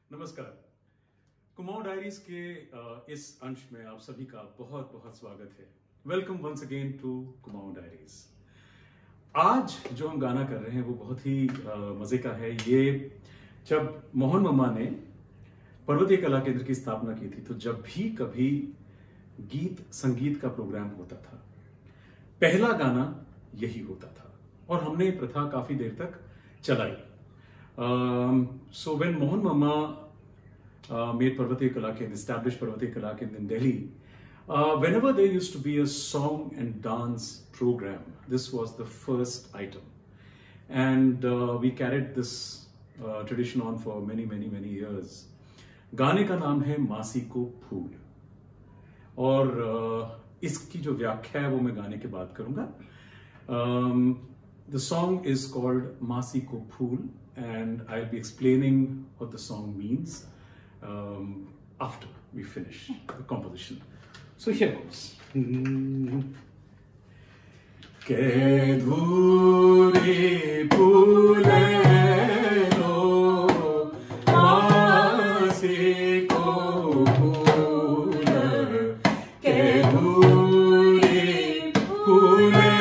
नमस्कार। कुमाऊं डायरीज के इस अंश में आप सभी का बहुत बहुत स्वागत है। Welcome once again to Kumaon diaries. आज जो हम गाना कर रहे हैं वो बहुत ही मजे का है। ये जब मोहन मम्मा ने पर्वतीय कला केंद्र की स्थापना की थी तो जब भी कभी गीत संगीत का प्रोग्राम होता था पहला गाना यही होता था और हमने ये प्रथा काफी देर तक चलाई। So when Mohan Mama made Parvatiya Kala Kendra, established Parvatiya Kala Kendra in Delhi, whenever there used to be a song and dance program, this was the first item. And we carried this tradition on for many years. गाने का नाम है मासी को फूल और इसकी जो व्याख्या है वो मैं गाने के बाद करूंगा। The song is called Masi Ko Phool and I'll be explaining what the song means after we finish the composition. So here goes. Ke dhuri phule lo Masi ko phool ke dhuri phule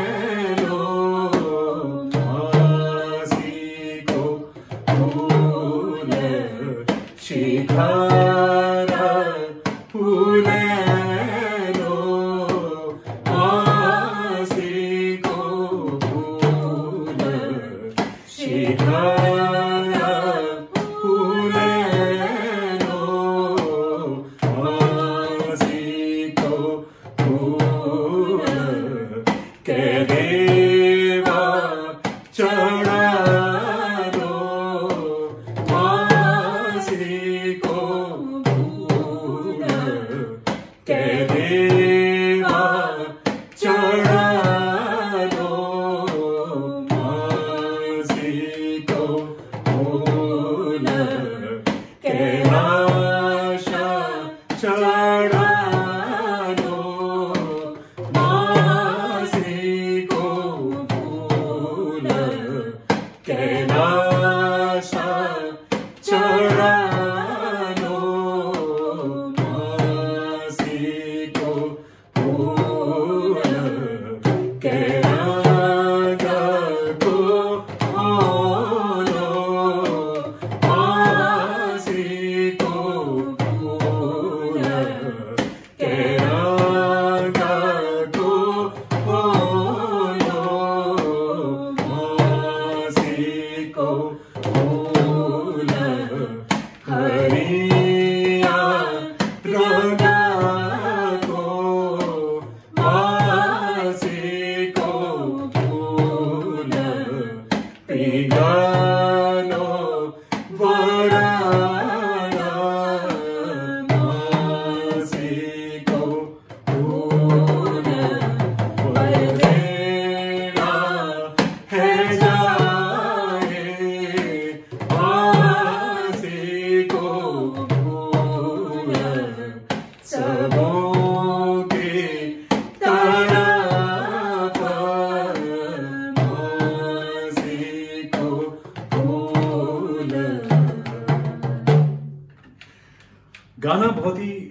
गाना बहुत ही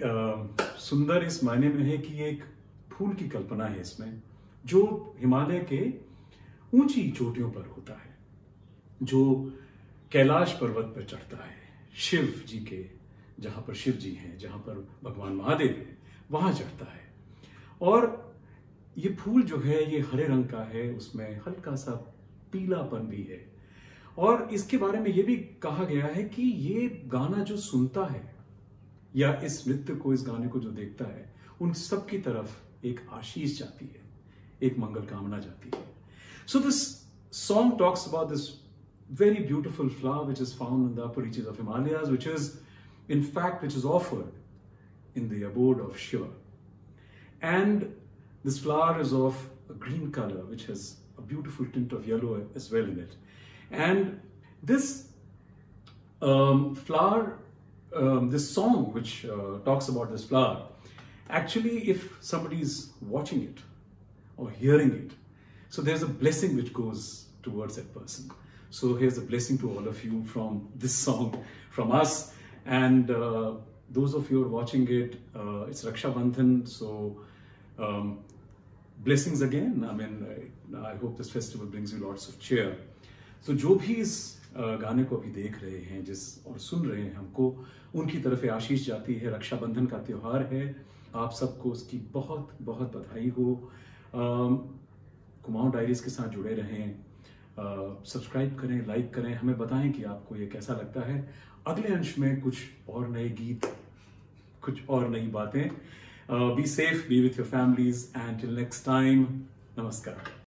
सुंदर इस मायने में है कि एक फूल की कल्पना है इसमें जो हिमालय के ऊंची चोटियों पर होता है, जो कैलाश पर्वत पर चढ़ता है, शिव जी के जहां पर शिव जी हैं, जहां पर भगवान महादेव हैं, वहां चढ़ता है। और ये फूल जो है ये हरे रंग का है, उसमें हल्का सा पीलापन भी है। और इसके बारे में ये भी कहा गया है कि ये गाना जो सुनता है या इस नृत्य को, इस गाने को जो देखता है, उन सब की तरफ एक आशीष जाती है, एक मंगल कामना जाती है। So this song talks about this very beautiful flower which is found in the upper reaches of Himalayas, which is offered in the abode of Shiva. And this flower is of a green color which has a beautiful tint of yellow as well in it. And this flower, this song which talks about this flower, actually if somebody is watching it or hearing it, so there's a blessing which goes towards that person. So here's a blessing to all of you from this song, from us. And those of you who are watching it, it's Raksha Bandhan. So blessings again. I mean, I hope this festival brings you lots of cheer. So जो भी इस गाने को अभी देख रहे हैं और सुन रहे हैं हमको, उनकी तरफ आशीष जाती है। रक्षाबंधन का त्योहार है, आप सबको उसकी बहुत बहुत बधाई हो। कुमाऊं डायरीज के साथ जुड़े रहें, सब्सक्राइब करें, लाइक करें, हमें बताएं कि आपको ये कैसा लगता है। अगले अंश में कुछ और नए गीत, कुछ और नई बातें। Be safe, be with your families, and till next time, नमस्कार।